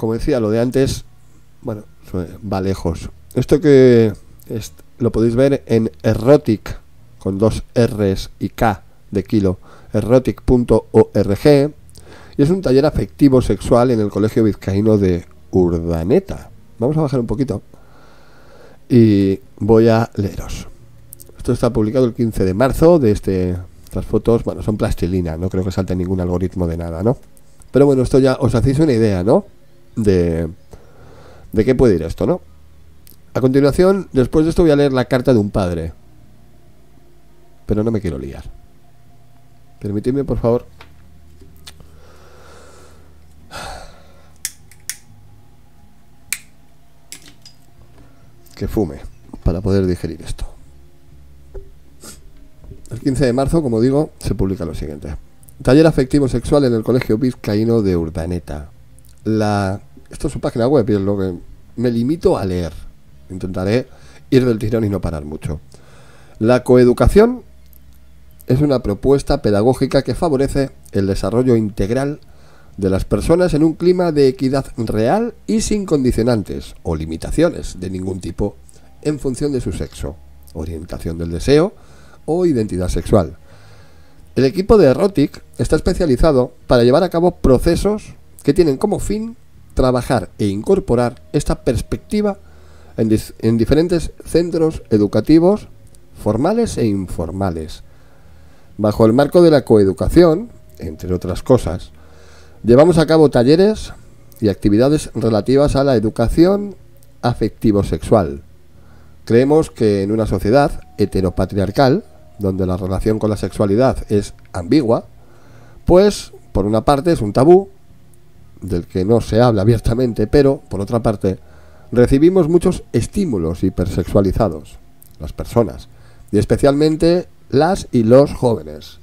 como decía, lo de antes, bueno, va lejos. Esto que lo podéis ver en Erotic, con 2 R's y K de kilo, erotic.org, y es un taller afectivo sexual en el Colegio Vizcaíno de Urdaneta. Vamos a bajar un poquito y voy a leeros. Esto está publicado el 15 de marzo de estas fotos, bueno, son plastilina, no creo que salte ningún algoritmo de nada, ¿no? Pero bueno, esto ya os hacéis una idea, ¿no? De qué puede ir esto, ¿no? A continuación, después de esto voy a leer la carta de un padre. Pero no me quiero liar. Permitidme, por favor. Que fume para poder digerir esto. El 15 de marzo, como digo, se publica lo siguiente. Taller afectivo sexual en el Colegio Vizcaíno de Urdaneta. Esto es su página web y es lo que me limito a leer. Intentaré ir del tirón y no parar mucho. La coeducación es una propuesta pedagógica que favorece el desarrollo integral de las personas en un clima de equidad real y sin condicionantes o limitaciones de ningún tipo en función de su sexo, orientación del deseo o identidad sexual. El equipo de Erotic está especializado para llevar a cabo procesos que tienen como fin trabajar e incorporar esta perspectiva en diferentes centros educativos formales e informales. Bajo el marco de la coeducación, entre otras cosas, llevamos a cabo talleres y actividades relativas a la educación afectivo-sexual. Creemos que en una sociedad heteropatriarcal, donde la relación con la sexualidad es ambigua, pues, por una parte, es un tabú, del que no se habla abiertamente, pero, por otra parte, recibimos muchos estímulos hipersexualizados, las personas, y especialmente las y los jóvenes.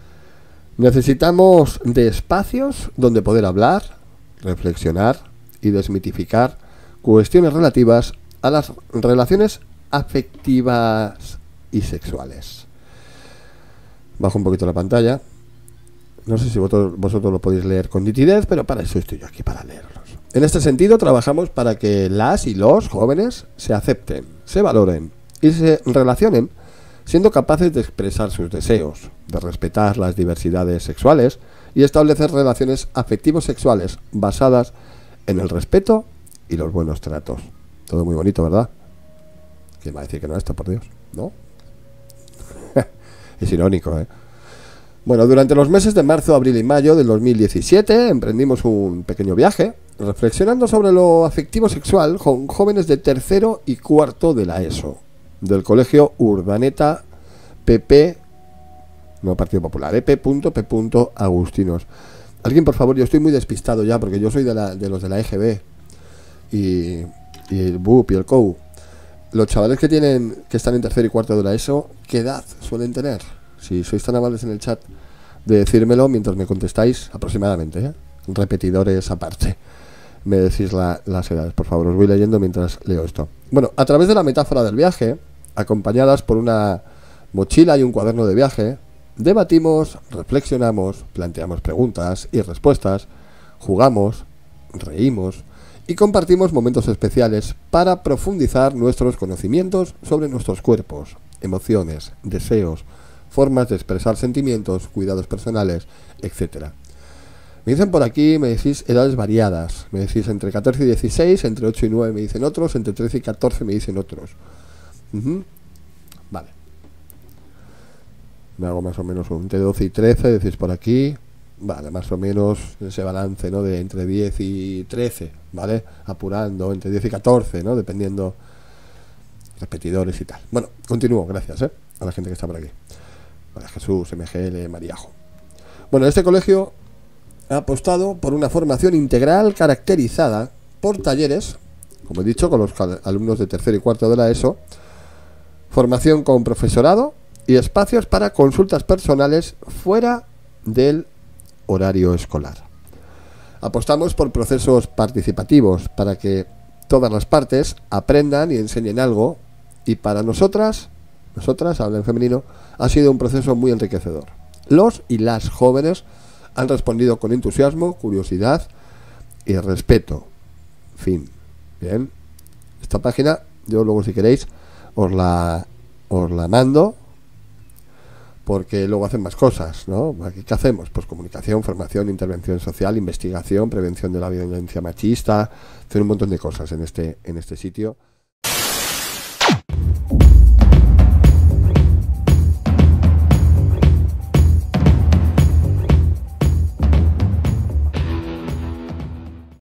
Necesitamos de espacios donde poder hablar, reflexionar y desmitificar cuestiones relativas a las relaciones afectivas y sexuales. Bajo un poquito la pantalla. No sé si vosotros lo podéis leer con nitidez, pero para eso estoy yo aquí, para leerlos. En este sentido, trabajamos para que las y los jóvenes se acepten, se valoren y se relacionen siendo capaces de expresar sus deseos, de respetar las diversidades sexuales y establecer relaciones afectivo-sexuales basadas en el respeto y los buenos tratos. Todo muy bonito, ¿verdad? ¿Quién va a decir que no esto, por Dios? ¿No? Es irónico, ¿eh? Bueno, durante los meses de marzo, abril y mayo del 2017 emprendimos un pequeño viaje reflexionando sobre lo afectivo sexual con jóvenes de tercero y cuarto de la ESO, del Colegio Urdaneta PP, no Partido Popular, P. Agustinos. Alguien, por favor, yo estoy muy despistado ya porque yo soy de los de la EGB y el BUP y el COU. Los chavales que están en tercero y cuarto de la ESO, ¿qué edad suelen tener? Si sois tan amables en el chat de decírmelo mientras me contestáis, aproximadamente, ¿eh? Repetidores aparte. Me decís las edades, por favor, os voy leyendo mientras leo esto. Bueno, a través de la metáfora del viaje, acompañadas por una mochila y un cuaderno de viaje, debatimos, reflexionamos, planteamos preguntas y respuestas, jugamos, reímos y compartimos momentos especiales para profundizar nuestros conocimientos sobre nuestros cuerpos, emociones, deseos, formas de expresar sentimientos, cuidados personales, etc. Me dicen por aquí, me decís edades variadas. Me decís entre 14 y 16, entre 8 y 9 me dicen otros, entre 13 y 14 me dicen otros. Vale. Me hago más o menos entre 12 y 13, decís por aquí. Vale, más o menos ese balance, ¿no? De entre 10 y 13, ¿vale? Apurando, entre 10 y 14, ¿no? Dependiendo repetidores y tal. Bueno, continúo, gracias, a la gente que está por aquí. María Jesús, MGL, Mariajo. Bueno, este colegio ha apostado por una formación integral caracterizada por talleres, como he dicho, con los alumnos de tercero y cuarto de la ESO, formación con profesorado y espacios para consultas personales fuera del horario escolar. Apostamos por procesos participativos para que todas las partes aprendan y enseñen algo, y para nosotras, habla en femenino, ha sido un proceso muy enriquecedor. Los y las jóvenes han respondido con entusiasmo, curiosidad y respeto, Fin. Bien. Esta página, yo luego si queréis, os la mando, porque luego hacen más cosas, ¿no? Aquí, ¿qué hacemos? Pues comunicación, formación, intervención social, investigación, prevención de la violencia machista, hacen un montón de cosas en este sitio.